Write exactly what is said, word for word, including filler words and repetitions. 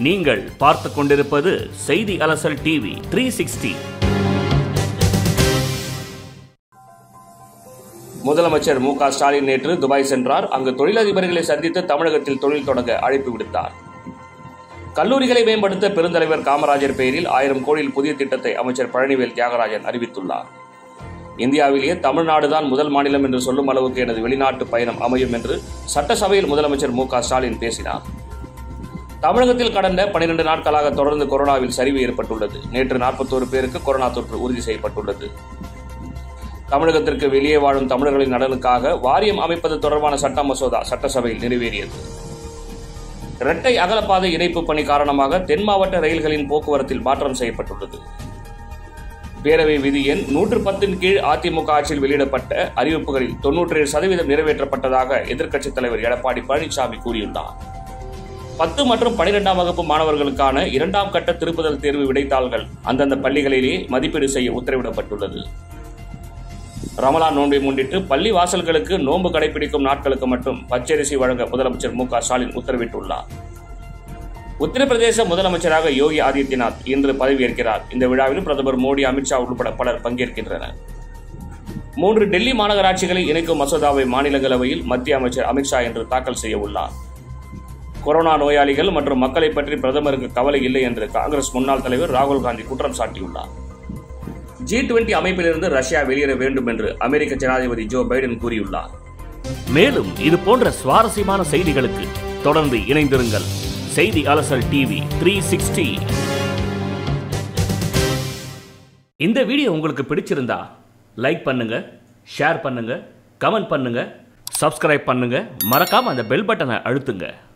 நீங்கள் பார்த்து கொண்டிருப்பது செய்தி அலசல் டிவி த்ரீ சிக்ஸ்டி. முதலமைச்சர் மு க ஸ்டாலின் நேற்று துபாய் சென்றார். அங்கு தொழிலதிபர்களை சந்தித்து தமிழகத்தில் தொழில் தொடங்க அழைப்பு விடுத்தார். கல்லூரிகளை மேம்படுத்த பெருந்தலைவர் காமராஜர் பெயரில் ஆயிரம் கோடியில் புதிய திட்டத்தை அமைச்சர் பழனிவேல் தியாகராஜன் அறிவித்துள்ளார். இந்தியாவிலேயே தமிழ்நாடுதான் முதல் மாநிலம் என்று சொல்லும் அளவுக்கு எனது வெளிநாட்டு பயணம் அமையும் என்று சட்டசபையில் முதலமைச்சர் மு க ஸ்டாலின் பேசினார். தமிழகத்தில் கடந்த பனிரெண்டு நாட்களாக தொடர்ந்து கொரோனாவில் சரிவு ஏற்பட்டுள்ளது. நேற்று நாற்பத்தோரு பேருக்கு கொரோனா தொற்று உறுதி செய்யப்பட்டுள்ளது. தமிழகத்திற்கு வெளியே வாழும் தமிழர்களின் நலனுக்காக வாரியம் அமைப்பது தொடர்பான சட்ட மசோதா சட்டசபையில் நிறைவேறியது. இரட்டை அகலப்பாதை இணைப்பு பணி காரணமாக தென் மாவட்ட ரயில்களின் போக்குவரத்தில் மாற்றம் செய்யப்பட்டுள்ளது. பேரவை விதி எண் நூற்று பத்தின் கீழ் அதிமுக ஆட்சியில் வெளியிடப்பட்ட அறிவிப்புகளில் தொன்னூற்றி ஏழு சதவீதம் நிறைவேற்றப்பட்டதாக எதிர்க்கட்சித் தலைவர் எடப்பாடி பழனிசாமி கூறியுள்ளார். பத்து மற்றும் பனிரெண்டாம் வகுப்பு மாணவர்களுக்கான இரண்டாம் கட்ட திருப்புதல் தேர்வு விடைத்தாள்கள் அந்தந்த பள்ளிகளிலேயே மதிப்பீடு செய்ய உத்தரவிடப்பட்டுள்ளது. ரமலான் நோன்பை முன்னிட்டு பள்ளி வாசல்களுக்கு நோன்பு கடைபிடிக்கும் நாட்களுக்கு மட்டும் பச்சரிசி வழங்க முதலமைச்சர் மு க ஸ்டாலின் உத்தரவிட்டுள்ளார். உத்தரப்பிரதேச முதலமைச்சராக யோகி ஆதித்யநாத் இன்று பதவியேற்கிறார். இந்த விழாவில் பிரதமர் மோடி, அமித்ஷா உட்பட பலர் பங்கேற்கின்றனர். மூன்று டெல்லி மாநகராட்சிகளை இணைக்கும் மசோதாவை மாநிலங்களவையில் மத்திய அமைச்சர் அமித்ஷா இன்று தாக்கல் செய்ய உள்ளார். கொரோனா நோயாளிகள் மற்றும் மக்களை பற்றி பிரதமருக்கு கவலை இல்லை என்று காங்கிரஸ் முன்னாள் தலைவர் ராகுல் காந்தி குற்றம் சாட்டியுள்ளார். ஜி டுவெண்டி அமைப்பிலிருந்து ரஷ்யா வெளியேற வேண்டும் என்று அமெரிக்க ஜனாதிபதி ஜோ பைடன் கூறியுள்ளார். மேலும் இது போன்ற சுவாரஸ்யமான செய்திகளுக்கு தொடர்ந்து இணைந்திருங்கள். செய்தி அலசல் டிவி த்ரீ சிக்ஸ்டி. இந்த வீடியோ உங்களுக்கு பிடிச்சிருந்தா லைக் பண்ணுங்க, ஷேர் பண்ணுங்க, கமெண்ட் பண்ணுங்க, சப்ஸ்கிரைப் பண்ணுங்க, மறக்காம அந்த பெல் பட்டனை அழுத்துங்க.